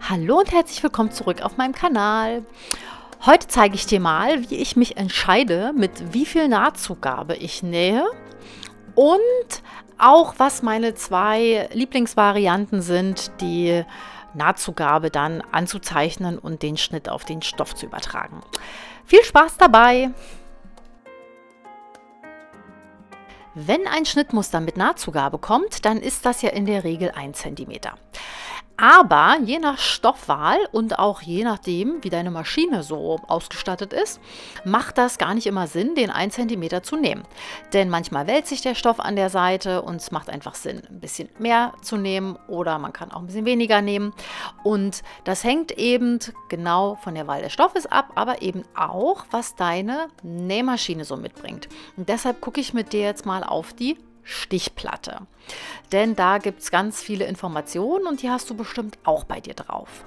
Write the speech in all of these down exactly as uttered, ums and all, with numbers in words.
Hallo und herzlich willkommen zurück auf meinem Kanal. Heute zeige ich dir mal, wie ich mich entscheide, mit wie viel Nahtzugabe ich nähe und auch was meine zwei Lieblingsvarianten sind, die Nahtzugabe dann anzuzeichnen und den Schnitt auf den Stoff zu übertragen. Viel Spaß dabei! Wenn ein Schnittmuster mit Nahtzugabe kommt, dann ist das ja in der Regel ein Zentimeter. Aber je nach Stoffwahl und auch je nachdem, wie deine Maschine so ausgestattet ist, macht das gar nicht immer Sinn, den einen Zentimeter zu nehmen. Denn manchmal wälzt sich der Stoff an der Seite und es macht einfach Sinn, ein bisschen mehr zu nehmen oder man kann auch ein bisschen weniger nehmen. Und das hängt eben genau von der Wahl des Stoffes ab, aber eben auch, was deine Nähmaschine so mitbringt. Und deshalb gucke ich mit dir jetzt mal auf die Stichplatte. Denn da gibt es ganz viele Informationen und die hast du bestimmt auch bei dir drauf.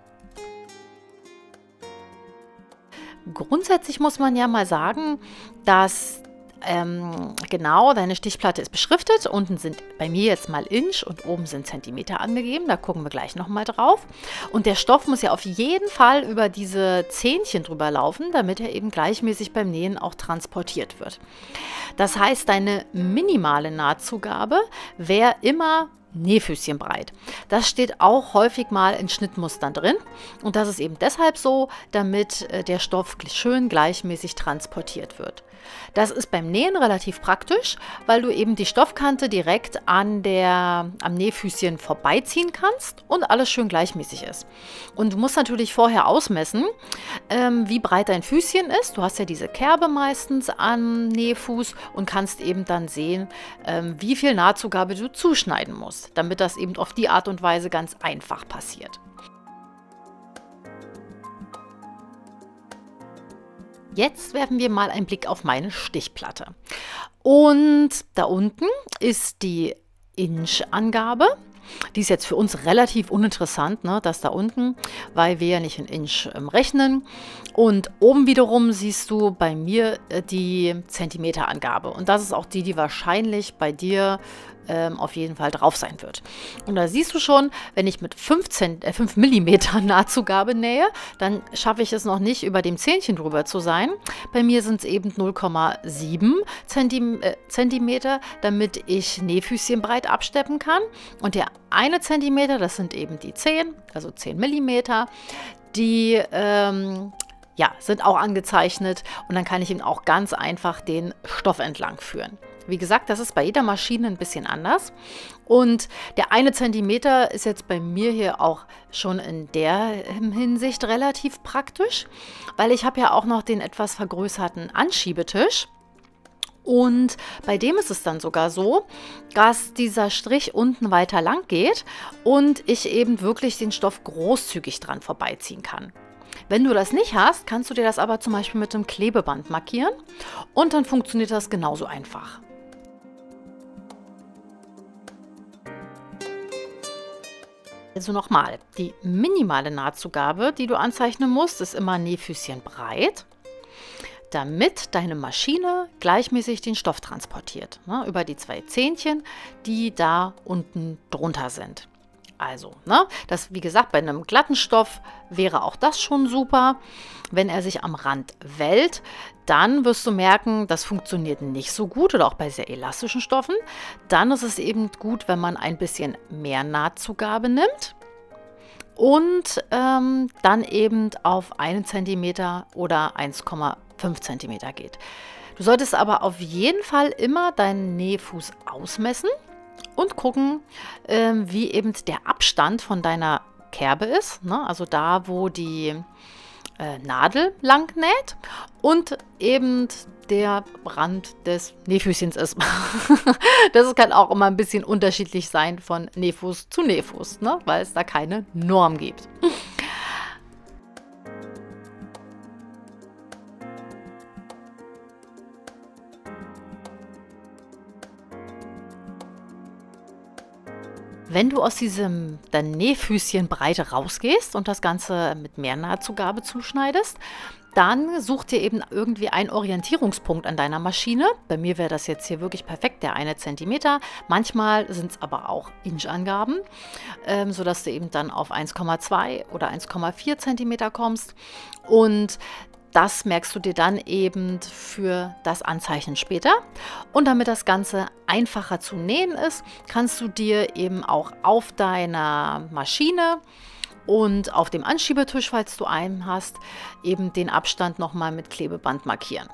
Grundsätzlich muss man ja mal sagen, dass ähm, genau, deine Stichplatte ist beschriftet. Unten sind bei mir jetzt mal Inch und oben sind Zentimeter angegeben. Da gucken wir gleich nochmal drauf. Und der Stoff muss ja auf jeden Fall über diese Zähnchen drüber laufen, damit er eben gleichmäßig beim Nähen auch transportiert wird. Das heißt, deine minimale Nahtzugabe wäre immer Nähfüßchen breit. Das steht auch häufig mal in Schnittmustern drin und das ist eben deshalb so, damit äh, der Stoff schön gleichmäßig transportiert wird. Das ist beim Nähen relativ praktisch, weil du eben die Stoffkante direkt an der, am Nähfüßchen vorbeiziehen kannst und alles schön gleichmäßig ist. Und du musst natürlich vorher ausmessen, ähm, wie breit dein Füßchen ist. Du hast ja diese Kerbe meistens am Nähfuß und kannst eben dann sehen, ähm, wie viel Nahtzugabe du zuschneiden musst, damit das eben auf die Art und Weise ganz einfach passiert. Jetzt werfen wir mal einen Blick auf meine Stichplatte. Und da unten ist die Inch-Angabe. Die ist jetzt für uns relativ uninteressant, ne, das da unten, weil wir ja nicht in Inch ähm, rechnen. Und oben wiederum siehst du bei mir äh, die Zentimeterangabe. Und das ist auch die, die wahrscheinlich bei dir ähm, auf jeden Fall drauf sein wird. Und da siehst du schon, wenn ich mit fünf Millimeter Nahtzugabe nähe, dann schaffe ich es noch nicht, über dem Zähnchen drüber zu sein. Bei mir sind es eben null Komma sieben Zentimeter, damit ich Nähfüßchen breit absteppen kann. Und der eine Zentimeter, das sind eben die zehn, also zehn Millimeter, die ähm, ja, sind auch angezeichnet und dann kann ich eben auch ganz einfach den Stoff entlang führen. Wie gesagt, das ist bei jeder Maschine ein bisschen anders und der eine Zentimeter ist jetzt bei mir hier auch schon in der Hinsicht relativ praktisch, weil ich habe ja auch noch den etwas vergrößerten Anschiebetisch. Und bei dem ist es dann sogar so, dass dieser Strich unten weiter lang geht und ich eben wirklich den Stoff großzügig dran vorbeiziehen kann. Wenn du das nicht hast, kannst du dir das aber zum Beispiel mit einem Klebeband markieren und dann funktioniert das genauso einfach. Also nochmal, die minimale Nahtzugabe, die du anzeichnen musst, ist immer Nähfüßchen breit, damit deine Maschine gleichmäßig den Stoff transportiert, ne, über die zwei Zähnchen, die da unten drunter sind. Also, ne, das, wie gesagt, bei einem glatten Stoff wäre auch das schon super. Wenn er sich am Rand wellt, dann wirst du merken, das funktioniert nicht so gut oder auch bei sehr elastischen Stoffen. Dann ist es eben gut, wenn man ein bisschen mehr Nahtzugabe nimmt und ähm, dann eben auf einen Zentimeter oder eins Komma fünf Zentimeter geht. Du solltest aber auf jeden Fall immer deinen Nähfuß ausmessen und gucken, ähm, wie eben der Abstand von deiner Kerbe ist, ne? Also da, wo die äh, Nadel lang näht und eben der Rand des Nähfüßchens ist. Das kann auch immer ein bisschen unterschiedlich sein von Nähfuß zu Nähfuß, ne? Weil es da keine Norm gibt. Wenn du aus diesem dein Nähfüßchen Breite rausgehst und das Ganze mit mehr Nahtzugabe zuschneidest, dann such dir eben irgendwie einen Orientierungspunkt an deiner Maschine. Bei mir wäre das jetzt hier wirklich perfekt, der eine Zentimeter. Manchmal sind es aber auch Inch-Angaben, ähm, sodass du eben dann auf eins Komma zwei oder eins Komma vier Zentimeter kommst. Und das merkst du dir dann eben für das Anzeichnen später. Und damit das Ganze einfacher zu nähen ist, kannst du dir eben auch auf deiner Maschine und auf dem Anschiebetisch, falls du einen hast, eben den Abstand nochmal mit Klebeband markieren.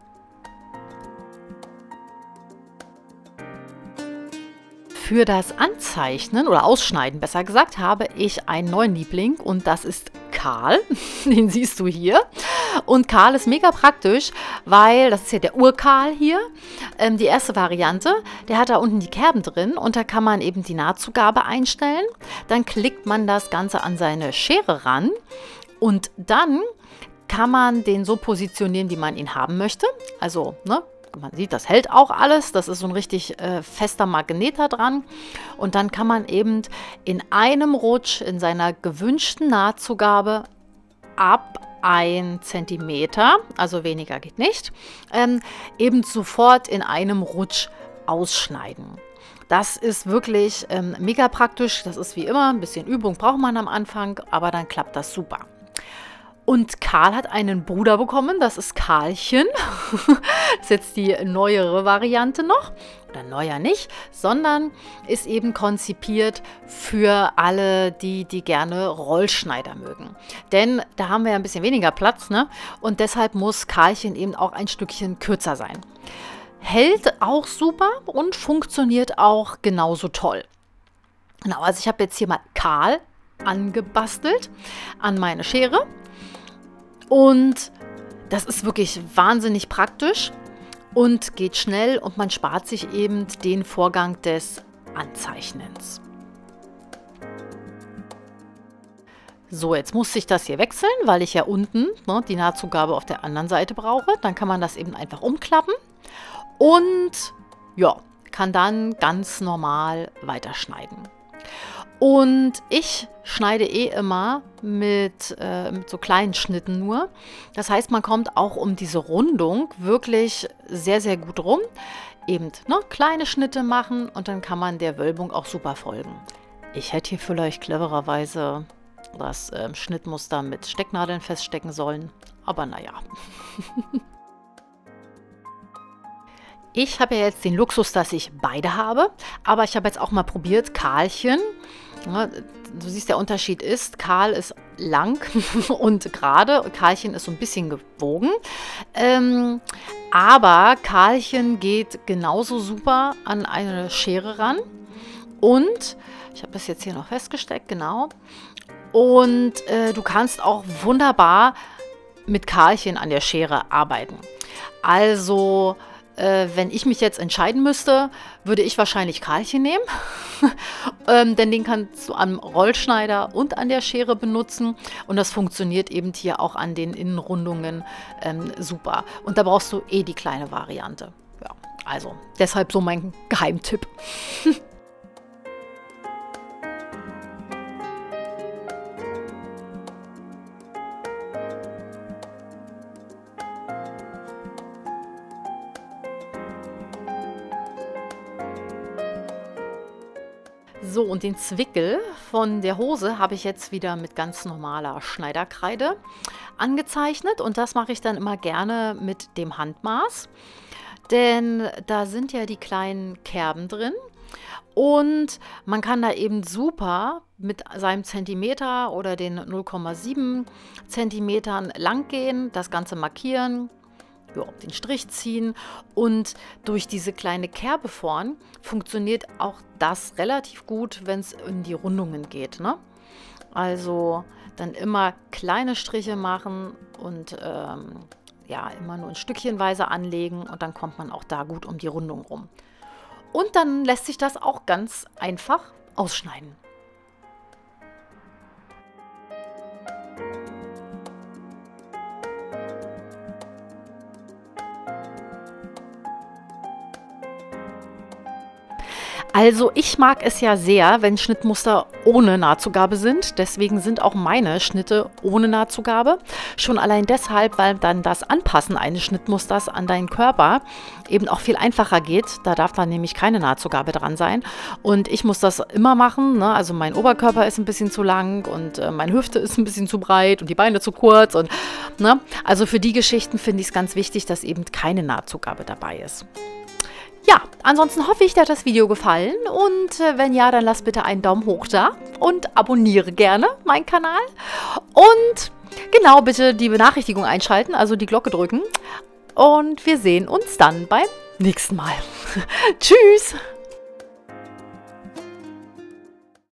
Für das Anzeichnen oder Ausschneiden, besser gesagt, habe ich einen neuen Liebling und das ist Karl. Den siehst du hier. Und Karl ist mega praktisch, weil, das ist ja der Ur-Karl hier, ähm, die erste Variante, der hat da unten die Kerben drin und da kann man eben die Nahtzugabe einstellen. Dann klickt man das Ganze an seine Schere ran und dann kann man den so positionieren, wie man ihn haben möchte. Also, ne? Man sieht, das hält auch alles. Das ist so ein richtig äh, fester Magnet da dran. Und dann kann man eben in einem Rutsch in seiner gewünschten Nahtzugabe ab ein Zentimeter, also weniger geht nicht, ähm, eben sofort in einem Rutsch ausschneiden. Das ist wirklich ähm, mega praktisch. Das ist wie immer, ein bisschen Übung braucht man am Anfang, aber dann klappt das super. Und Karl hat einen Bruder bekommen, das ist Karlchen. Das ist jetzt die neuere Variante noch. Oder neuer nicht, sondern ist eben konzipiert für alle, die, die gerne Rollschneider mögen. Denn da haben wir ja ein bisschen weniger Platz, ne? Und deshalb muss Karlchen eben auch ein Stückchen kürzer sein. Hält auch super und funktioniert auch genauso toll. Genau, also ich habe jetzt hier mal Karl angebastelt an meine Schere. Und das ist wirklich wahnsinnig praktisch und geht schnell und man spart sich eben den Vorgang des Anzeichnens. So, jetzt muss ich das hier wechseln, weil ich ja unten, ne, die Nahtzugabe auf der anderen Seite brauche. Dann kann man das eben einfach umklappen und ja, kann dann ganz normal weiterschneiden. Und ich schneide eh immer mit, äh, mit so kleinen Schnitten nur. Das heißt, man kommt auch um diese Rundung wirklich sehr, sehr gut rum. Eben ne, kleine Schnitte machen und dann kann man der Wölbung auch super folgen. Ich hätte hier vielleicht clevererweise das äh, Schnittmuster mit Stecknadeln feststecken sollen, aber naja. Ich habe ja jetzt den Luxus, dass ich beide habe, aber ich habe jetzt auch mal probiert, Karlchen. Ja, du siehst, der Unterschied ist, Karl ist lang und gerade, Karlchen ist so ein bisschen gebogen. Ähm, aber Karlchen geht genauso super an eine Schere ran. Und, ich habe das jetzt hier noch festgesteckt, genau. Und äh, du kannst auch wunderbar mit Karlchen an der Schere arbeiten. Also, Äh, wenn ich mich jetzt entscheiden müsste, würde ich wahrscheinlich Karlchen nehmen. ähm, denn den kannst du am Rollschneider und an der Schere benutzen. Und das funktioniert eben hier auch an den Innenrundungen ähm, super. Und da brauchst du eh die kleine Variante. Ja, also deshalb so mein Geheimtipp. So, und den Zwickel von der Hose habe ich jetzt wieder mit ganz normaler Schneiderkreide angezeichnet. Und das mache ich dann immer gerne mit dem Handmaß. Denn da sind ja die kleinen Kerben drin. Und man kann da eben super mit seinem Zentimeter oder den null Komma sieben Zentimetern lang gehen, das Ganze markieren. Ja, den Strich ziehen und durch diese kleine Kerbe vorn funktioniert auch das relativ gut, wenn es in die Rundungen geht, ne? Also dann immer kleine Striche machen und ähm, ja, immer nur ein Stückchenweise anlegen und dann kommt man auch da gut um die Rundung rum. Und dann lässt sich das auch ganz einfach ausschneiden. Also ich mag es ja sehr, wenn Schnittmuster ohne Nahtzugabe sind. Deswegen sind auch meine Schnitte ohne Nahtzugabe. Schon allein deshalb, weil dann das Anpassen eines Schnittmusters an deinen Körper eben auch viel einfacher geht. Da darf dann nämlich keine Nahtzugabe dran sein. Und ich muss das immer machen, ne? Also mein Oberkörper ist ein bisschen zu lang und äh, meine Hüfte ist ein bisschen zu breit und die Beine zu kurz. Und, ne? Also für die Geschichten finde ich es ganz wichtig, dass eben keine Nahtzugabe dabei ist. Ja, ansonsten hoffe ich, dir hat das Video gefallen und äh, wenn ja, dann lass bitte einen Daumen hoch da und abonniere gerne meinen Kanal und genau, bitte die Benachrichtigung einschalten, also die Glocke drücken und wir sehen uns dann beim nächsten Mal. Tschüss!